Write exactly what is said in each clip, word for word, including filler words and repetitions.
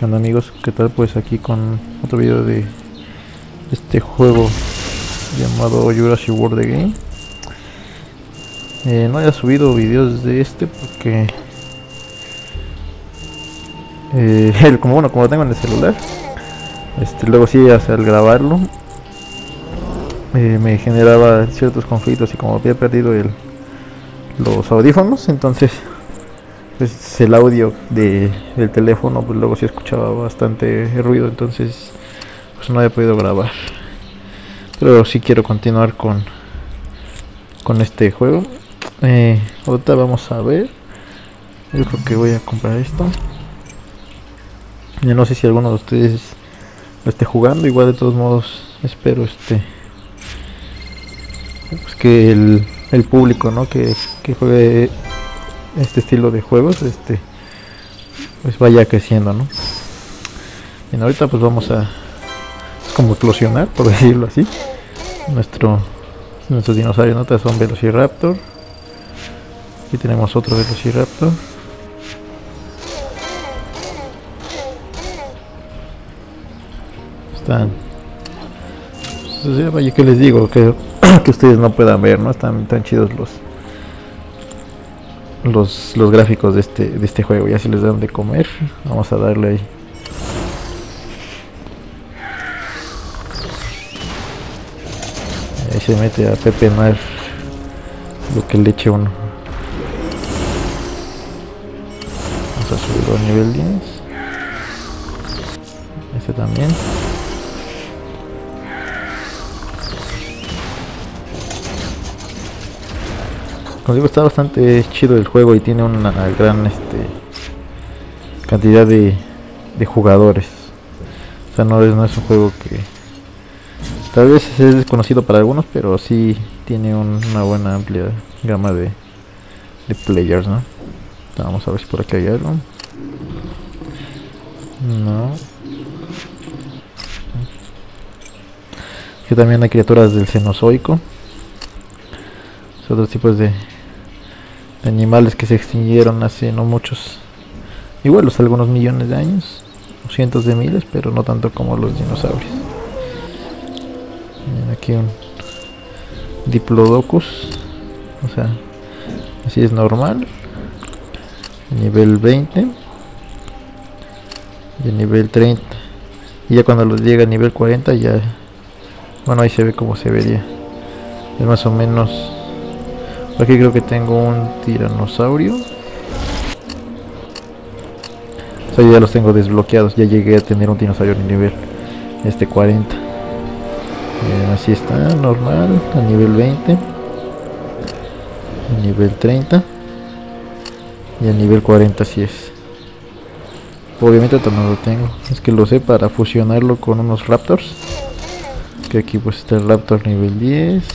¿Qué onda, amigos? ¿Qué tal? Pues aquí con otro video de este juego llamado Jurassic World The Game. Eh, no haya subido videos de este porque eh, el, como bueno como lo tengo en el celular, este luego sí, o sea, al grabarlo eh, me generaba ciertos conflictos, y como había perdido el, los audífonos, entonces pues el audio de, del teléfono pues luego sí escuchaba bastante ruido, entonces pues no había podido grabar. Pero sí quiero continuar con con este juego. Eh, ahorita vamos a ver. Yo creo que voy a comprar esto. Yo no sé si alguno de ustedes lo esté jugando. Igual de todos modos espero este pues que el, el público, ¿no? que, que juegue este estilo de juegos este pues vaya creciendo, ¿no? Bien, ahorita pues vamos a como eclosionar, por decirlo así, nuestro nuestros dinosaurios. Notas son Velociraptor. Aquí tenemos otro Velociraptor. Están, pues, vaya que les digo que, que ustedes no puedan ver, ¿no? Están tan chidos los los los gráficos de este de este juego. Ya si les dan de comer, vamos a darle ahí. Ahí se mete a pepenar lo que le eche uno. Vamos a subirlo a nivel diez. Este también. Como digo, está bastante chido el juego y tiene una gran este cantidad de, de jugadores. O sea, no es, no es un juego que tal vez es desconocido para algunos, pero sí tiene un, una buena amplia gama de, de players, ¿no? Vamos a ver si por aquí hay algo. No. Aquí también hay criaturas del Cenozoico. Son otros tipos de, de animales que se extinguieron hace no muchos, igual los algunos millones de años, o cientos de miles, pero no tanto como los dinosaurios. Aquí un Diplodocus, o sea, así es normal, nivel veinte y nivel treinta, y ya cuando los llega a nivel cuarenta ya, bueno, ahí se ve como se vería, es más o menos. Aquí creo que tengo un tiranosaurio, o sea, ya los tengo desbloqueados, ya llegué a tener un dinosaurio en nivel este cuarenta. Bien, así está, normal, a nivel veinte, a nivel treinta y a nivel cuarenta así es. Obviamente también lo tengo, es que lo sé para fusionarlo con unos raptors, que aquí pues está el raptor nivel diez,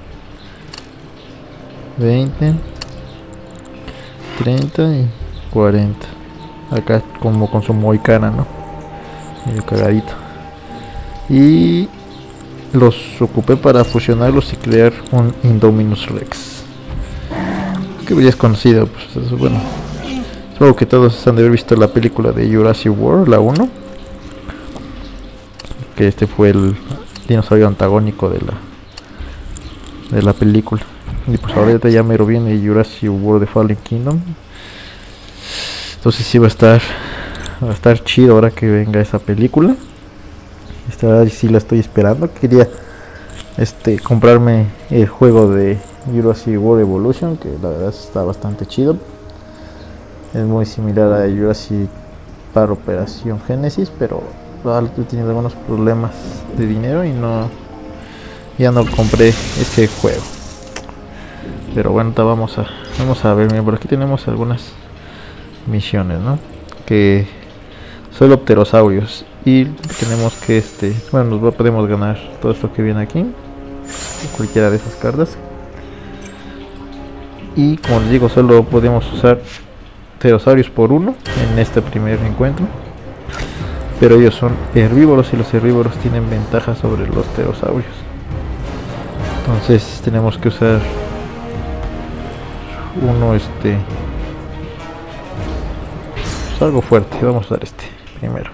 veinte, treinta y cuarenta. Acá como con su moicana, ¿no? Medio cagadito. Y los ocupé para fusionarlos y crear un Indominus Rex, que ya es conocido, pues eso, bueno, supongo que todos han de haber visto la película de Jurassic World, la uno, que este fue el dinosaurio antagónico de la de la película. Y pues ahorita ya mero viene Jurassic World The Fallen Kingdom, entonces sí va a estar va a estar chido ahora que venga esa película. Esta sí la estoy esperando. Quería este comprarme el juego de Jurassic World Evolution, que la verdad está bastante chido. Es muy similar a Jurassic Park Operación Genesis, pero he tenido algunos problemas de dinero y no ya no compré ese juego. Pero bueno, vamos a vamos a ver. Miren, por aquí tenemos algunas misiones, ¿no? Que son pterosaurios. Y tenemos que este bueno nos podemos ganar todo esto que viene aquí, cualquiera de esas cartas, y como les digo, solo podemos usar pterosaurios por uno en este primer encuentro, pero ellos son herbívoros y los herbívoros tienen ventaja sobre los pterosaurios, entonces tenemos que usar uno este pues algo fuerte. Vamos a usar este primero.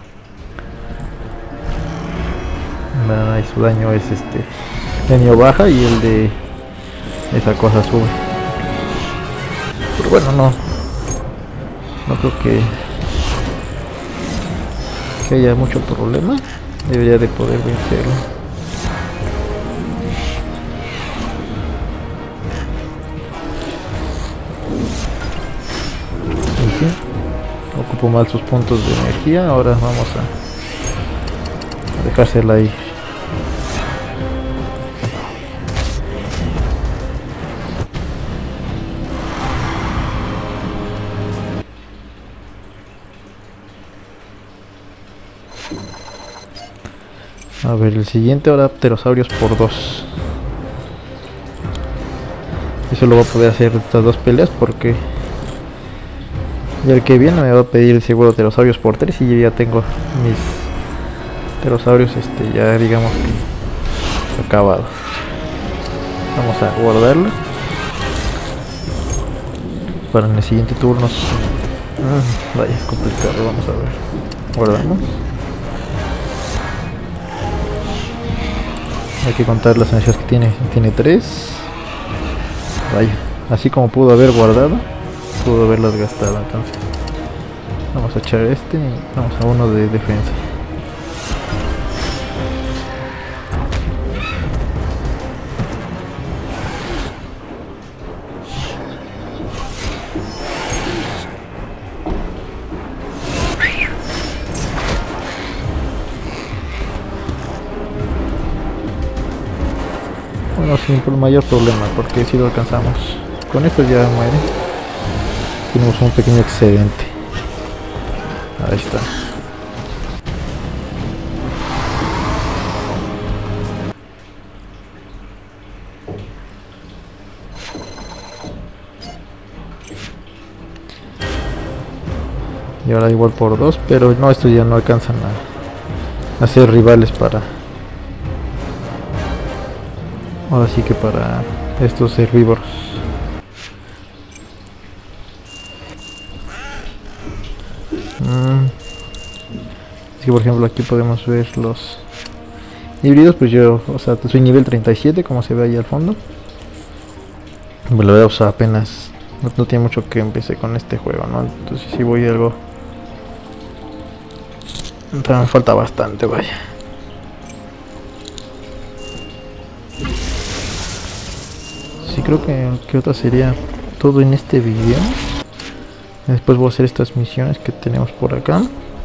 Nada, y su daño es este daño baja y el de esa cosa sube. Pero bueno, no no creo que que haya mucho problema. Debería de poder vencerlo. Y sí, ocupo mal sus puntos de energía. Ahora vamos a dejársela ahí. A ver, el siguiente ahora pterosaurios por dos. Eso lo voy a poder hacer estas dos peleas porque ya el que viene me va a pedir el seguro pterosaurios por tres y yo ya tengo mis pterosaurios este ya digamos que acabados. Vamos a guardarlo para en el siguiente turno. Ah, vaya, es complicado, vamos a ver. Guardamos. Hay que contar las energías que tiene. Tiene tres. Vaya, así como pudo haber guardado, pudo haberlas gastado. Entonces, vamos a echar este y vamos a uno de defensa. Bueno, sin mayor problema, porque si lo alcanzamos. Con esto ya muere. Tenemos un pequeño excedente. Ahí está. Y ahora igual por dos, pero no, estos ya no alcanzan a, a ser rivales para... Ahora sí que para estos herbívoros. Mm. Es que por ejemplo aquí podemos ver los híbridos, pues yo, o sea, soy nivel treinta y siete como se ve ahí al fondo. Pues la verdad, o sea, apenas no, no tiene mucho que empecé con este juego, ¿no? Entonces sí voy algo... Entonces me falta bastante, vaya. Sí, creo que, que otra sería todo en este video. Después voy a hacer estas misiones que tenemos por acá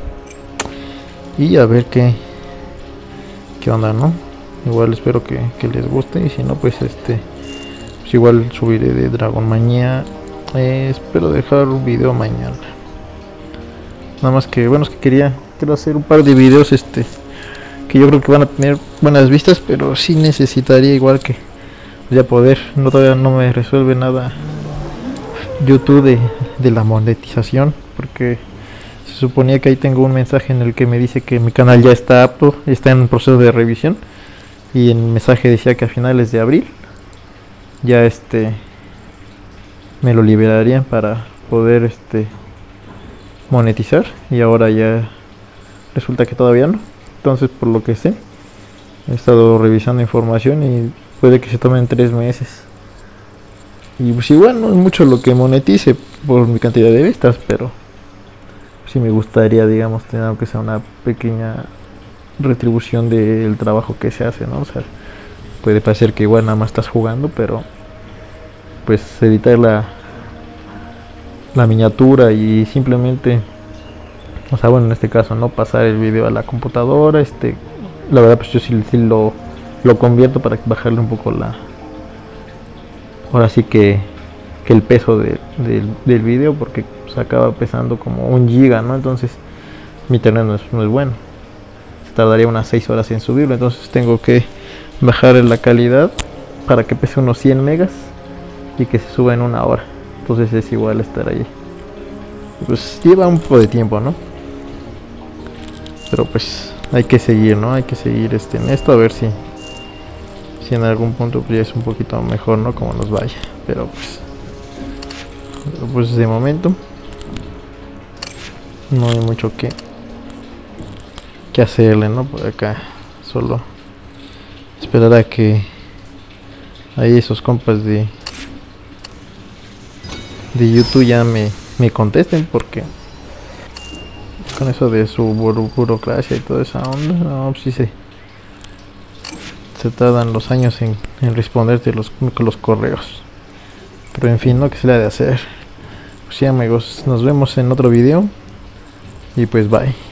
y a ver qué qué onda, ¿no? Igual espero que, que les guste, y si no, pues este pues igual subiré de Dragon Manía. Eh, espero dejar un video mañana. Nada más que bueno, es que quería quiero hacer un par de videos este que yo creo que van a tener buenas vistas, pero sí necesitaría igual que ya poder, no, todavía no me resuelve nada YouTube de, de la monetización, porque se suponía que ahí tengo un mensaje en el que me dice que mi canal ya está apto, está en proceso de revisión, y en el mensaje decía que a finales de abril ya este me lo liberarían para poder este monetizar, y ahora ya resulta que todavía no. Entonces, por lo que sé, he estado revisando información y puede que se tomen tres meses. Y pues igual no es mucho lo que monetice por mi cantidad de vistas, pero sí me gustaría, digamos, tener aunque sea una pequeña retribución del trabajo que se hace, ¿no? O sea, puede parecer que igual nada más estás jugando, pero pues editar la la miniatura y simplemente, o sea, bueno, en este caso no pasar el video a la computadora, este la verdad pues yo sí, sí lo lo convierto para bajarle un poco la, ahora sí que, que el peso de, de, del video, porque pues, acaba pesando como un giga, ¿no? Entonces mi internet no es, no es bueno, tardaría unas seis horas en subirlo, entonces tengo que bajar la calidad para que pese unos cien megas y que se suba en una hora. Entonces es igual estar ahí, pues lleva un poco de tiempo, ¿no? Pero pues hay que seguir, ¿no? Hay que seguir este en esto, a ver si si en algún punto pues, ya es un poquito mejor, ¿no? Como nos vaya, pero pues pues de momento no hay mucho que que hacerle, ¿no? Por acá solo esperar a que ahí esos compas de de YouTube ya me, me contesten, porque con eso de su buro burocracia y toda esa onda, no, pues sí se, se tardan los años en, en responderte los, los correos. Pero en fin, ¿no? Que se le ha de hacer. Pues sí, amigos, nos vemos en otro video y pues bye.